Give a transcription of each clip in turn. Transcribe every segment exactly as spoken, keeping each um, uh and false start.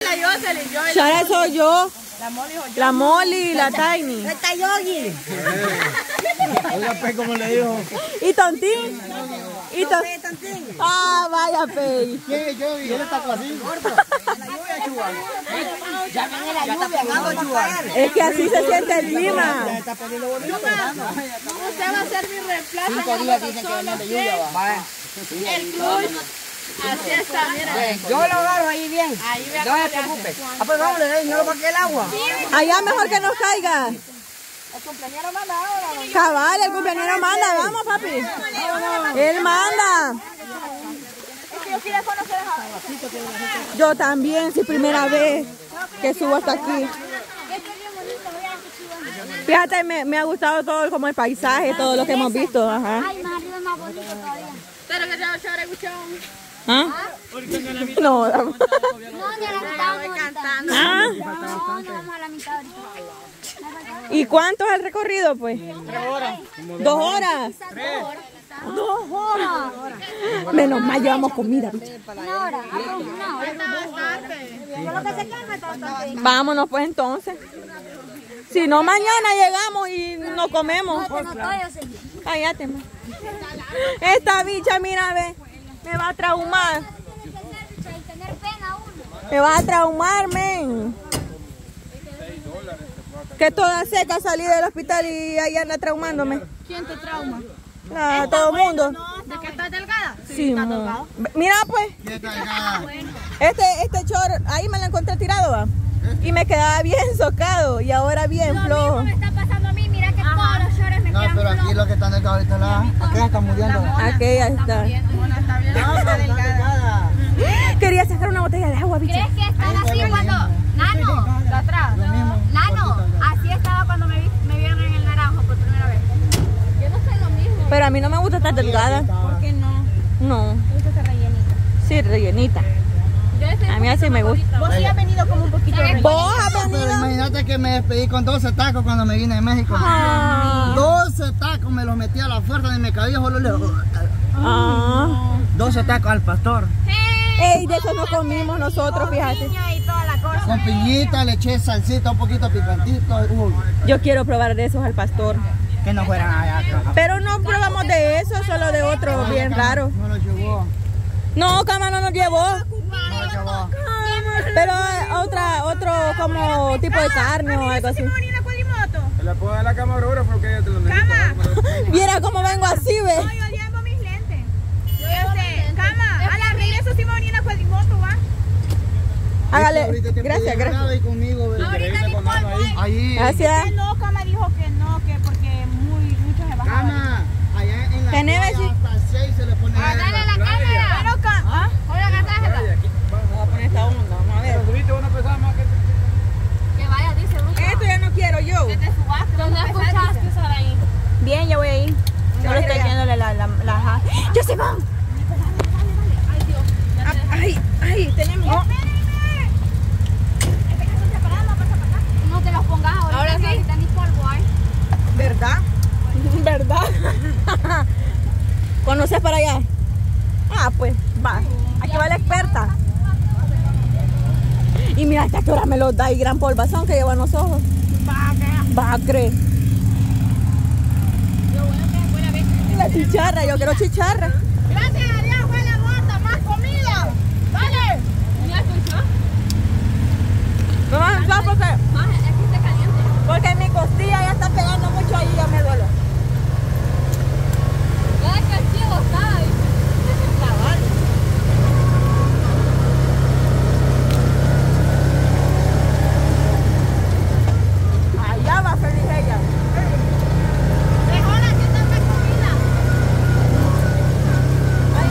Shara soy yo. La Molly, la Tiny. Está Yogi. Oiga, Pei, como le dijo. ¿Y Tontín? ¿Y Tontín? Ah, vaya, Pei. ¿Quién es Yogi? ¿Quién está así? Ya viene la lluvia, vamos a jugar. Es que así se siente el clima. Está poniendo bonito. Usted va a ser mi reemplazo. Cinco días dicen que viene de lluvia, va. El club. Así está, mira. Yo lo agarro ahí bien. Ahí vea No se preocupe. Ah, pues vamos, no lo paqué el agua. Allá mejor que nos caiga. El cumpleañero manda ahora. Cabal, el cumpleañero manda. Vamos, papi. Él manda. Es que yo quiero conocer a... Yo también, si primera vez que subo hasta aquí. Fíjate, me, me ha gustado todo como el paisaje, todo lo que hemos visto. Ajá. Ay, más arriba es más bonito todavía. Pero que sea chévere, Guchón. ¿Ah? No, No, ni a la mitad vamos cantando. ¿Ah? No, no vamos a la mitad ahorita. ¿Y cuánto es el recorrido, pues? ¿Dos horas? Dos horas. Menos mal llevamos comida, bicha. Una hora, ah, una hora. Yo lo que se calma todo. Vámonos pues entonces. Si no, mañana llegamos y no comemos. No, no estoy, yo sé. Cállate, ma. Esta bicha, mira, ve, me va a traumar. Tener pena uno. Me va a traumar, men. Que toda seca salí del hospital y ahí anda traumándome. ¿Quién te trauma? Ah, todo el mundo. ¿De que estás delgada? Sí, ma. Mira, pues, ¿Quién está delgada? este, este short, ahí me lo encontré tirado, va. Y me quedaba bien socado y ahora bien Lo flojo. mismo me está pasando a mí, mira que todos los shorts me No, quedan pero aquí flojos. los que están delgados ahorita la... Aquella está muriendo. Aquella está. Mona está bien. No, pero está delgada. Quería sacar una botella de agua, bicha. ¿Crees que están así cuando... Nano, ¿De atrás? Lo mismo. Nano, así estaba cuando me, vi, me vieron en el naranjo por primera vez. Yo no sé lo mismo. Pero a mí no me gusta estar delgada. ¿Por qué no? No, Me gusta esa rellenita. sí, rellenita. Yo estoy A mí así me gusta. Vos sí has venido como un poquito rellenita. ¿Vos has Pero venido? imagínate que me despedí con doce tacos cuando me vine de México. Ah. doce tacos me los metí a la fuerza y me cabía solo le... Ah. doce tacos al pastor. Ey, de eso no comimos nosotros, fíjate. Y toda la cosa. Con piñita, le eché salsita, un poquito picantito. Uy, Yo quiero probar de esos al pastor. que no fueran allá atrás. Pero no probamos de eso, solo de otro bien raro. No lo llevó. No, cama no nos llevó. No lo llevó. Pero eh, otra, otro como tipo de carne o algo así. Se la puedo dar la camarógrafa porque ella te lo necesita. Viera cómo vengo así, ve. Yo llevo mis lentes. Yo ya sé. Cama, a la regreso sí me venía una cuadrimoto, ¿va? Hágale. Ahorita te Gracias, pedí gracias. grave conmigo, ve. Ahorita ni polvo hay. Ahí. Gracias. Que no, Cama dijo que no, que porque muy, muchos se bajaban. Cama, allá en la ¿Tenés, playa sí? hasta seis se le pone Dale agua. la cámara. Pero, Cama, ¿ah? Hola, la tarjeta. Vamos a poner esta onda, vamos a ver. Pero subiste una pesada más que... Que vaya, dice Bruno. Esto ya no quiero yo. te subaste. ¿Dónde escuchaste usar ahí? Bien, ya voy a ir. Solo estoy yéndole la, la, la, la... ¡Ya se van! Ay, Dios. Ah, ¡Ay! ¡Ay! Tenemos... No te los pongas ahora. Ahora sí. Ahorita ni polvo hay. ¿Verdad? ¿Verdad? ¿Conoces para allá? Ah, pues, va. Aquí va la experta. Y mira, hasta que hora me los da y gran polvazón que llevan los ojos. Va a creer. Y la chicharra, yo quiero chicharra. Gracias a Dios fue la bota, más comida. Dale. ¿Ya escuchó? Vamos a entrar porque, Más, es que está caliente. porque mi costilla ya está pegando mucho ahí y ya me duele. Ya que el chivo está ahí. Allá va feliz ella. Mejor aquí está más comida.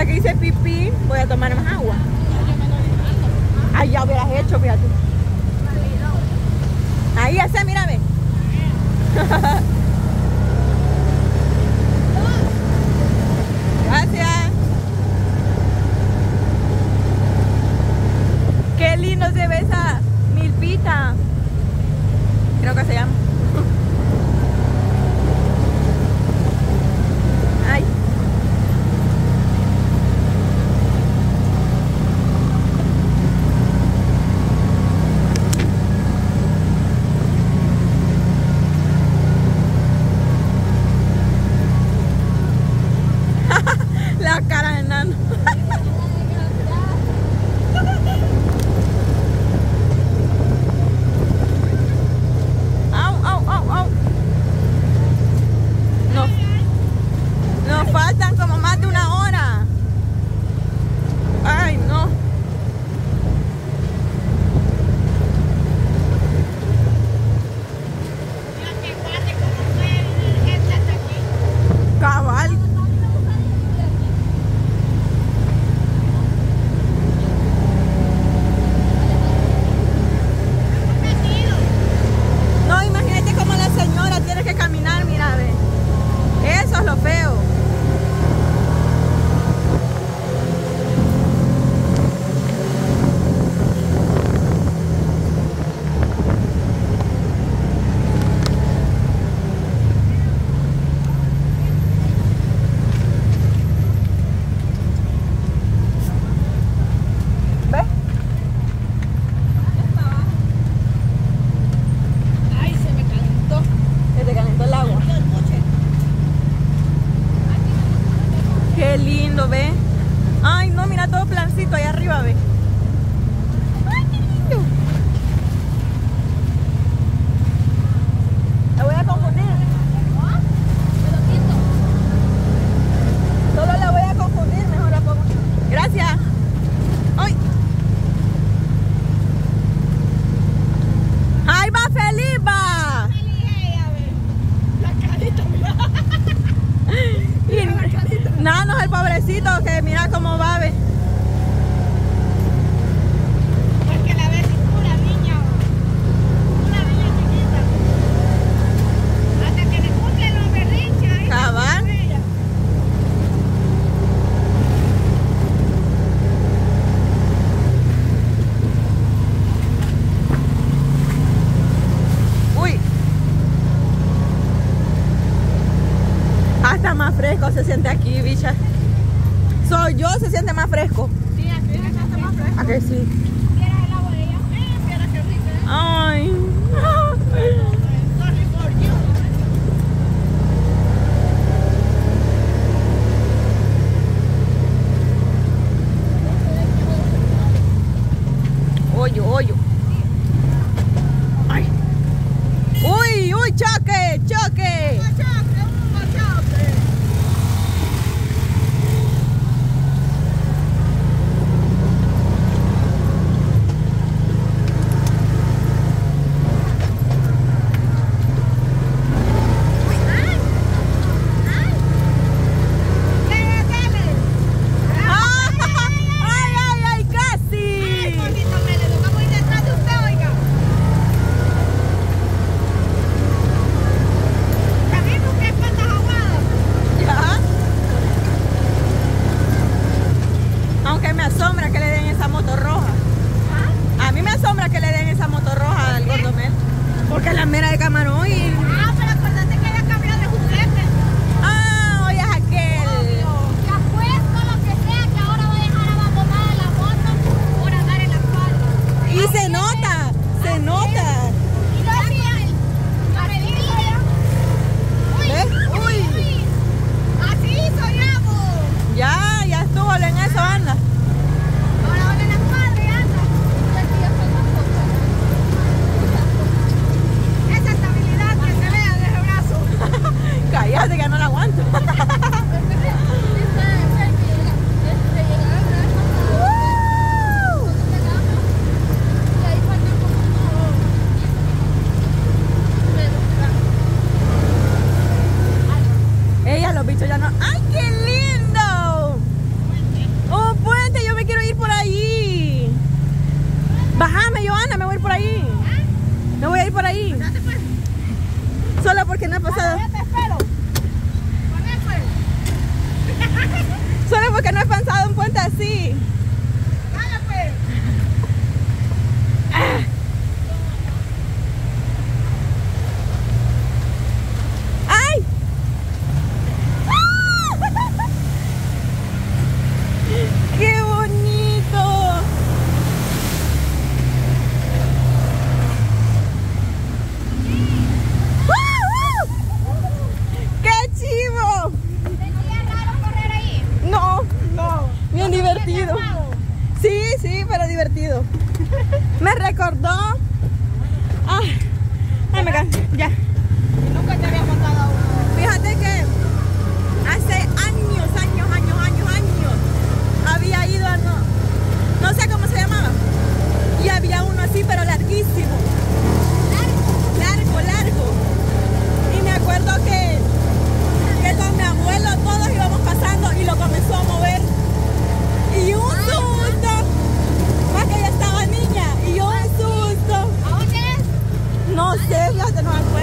Ahora que hice pipí, voy a tomar más agua. Ay, ya hubieras hecho, fíjate. Ahí ya sé, mírame. Gracias. Qué lindo se ve esa milpita. Creo que se llama. Ay. La cara de enano. Au, au, au, au. Nos, nos faltan como más de una hora. Ay, no. Cabal. No, imagínate cómo la señora tiene que caminar, mira, ve. Eso es lo feo. ¿Ves? Ay, se me calentó. Se te calentó el agua. Qué lindo, ve. Ay, no, mira todo plancito ahí arriba, ve. Ay, qué lindo. La voy a confundir. Solo la voy a confundir, mejor la pongo. Gracias. Ay. Ahí va Felipa. Y Nano es el pobrecito que mira cómo va, ve. Porque la ves pura niña. Una niña chiquita. Hasta que le cumplen los berrinches. ahí está Cabal. ella. Uy. Hasta más fresco se siente aquí, bicha. Soy yo, se siente más fresco. Sí, aquí está más fresco. ¿A que sí? ¿Quieres el agua de ella? Eh, mira qué rica. Ay. Sorry for you. Hoyo, hoyo. Ay. Uy, uy, choque, choque. Ay, ay, ay, casi. Ya. Aunque me asombra que le den esa moto roja. A mí me asombra que le den esa moto roja al Gordomel. Porque es la mera de camarón y... Ah, oye, es aquel. Y se nota, se nota. ¿Ves? Uy. Así hizo ya, bo. Ya, ya estuvo en eso, anda. Ahora van en la cuadra y anda. Esa estabilidad que se vea de ese brazo. Cállate que no la aguanto. Ella, los bichos ya no... ¡Ay, qué lindo! Bájame, Joana, me voy a ir por ahí. Me voy a ir por ahí. Solo porque no he pasado. Yo te espero. Poné pues. Solo porque no he pasado un puente así. Dale pues. ¡Ay! ¡Qué bonito! ¡Qué chivo! ¿Sería raro correr ahí? No, no, bien divertido. Sí, sí, pero divertido. Me recordó. Ay, ay me cansé, ya. Nunca te había montado a uno. Fíjate que hace años, años, años, años, años había ido a no, no sé cómo se llamaba. Y había uno así, pero larguísimo. Largo, largo. Y me acuerdo que, que con mi abuelo todos íbamos pasando y lo comenzó a mover. Y un susto. Más que ella estaba niña. Y un susto. ¿A dónde es? No sé, fíjate, no me acuerdo.